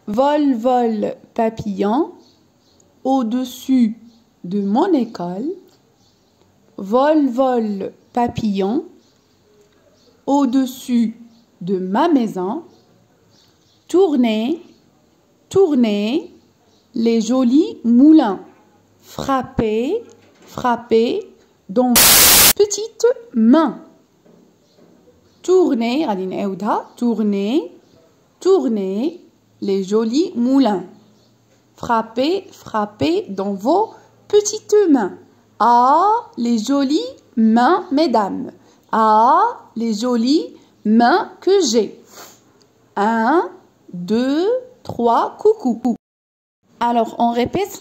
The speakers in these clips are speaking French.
Vol, vol, papillon, au-dessus de mon école. Vol, vol, papillon, au-dessus de ma maison. Tournez, tournez, les jolis moulins. Frappez, frappez, dans petites mains. Tournez, tournez, tournez, les jolis moulins. Frappez, frappez dans vos petites mains. Ah, les jolies mains, mesdames. Ah, les jolies mains que j'ai. 1, 2, 3, coucou. Alors, on répète.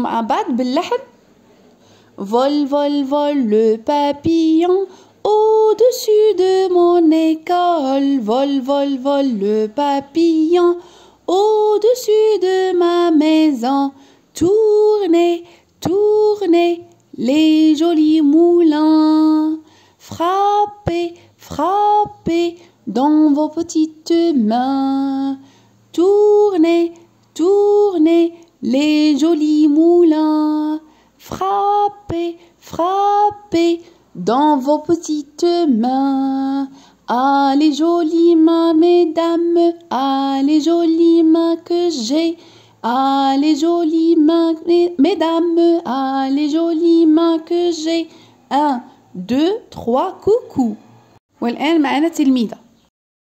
Vol, vol, vol, le papillon au-dessus de mon école. Vol, vol, vol, le papillon au-dessus de ma maison. Tournez, tournez, les jolis moulins. Frappez, frappez dans vos petites mains. Tournez, tournez, les jolis moulins. Frappez, frappez dans vos petites mains. Ah, les jolies mains, mesdames. Ah, les jolies mains que j'ai. Ah, les jolies mains, mesdames. Ah, les jolies mains que j'ai. 1, 2, 3, coucou. والآن معنا تلميذة.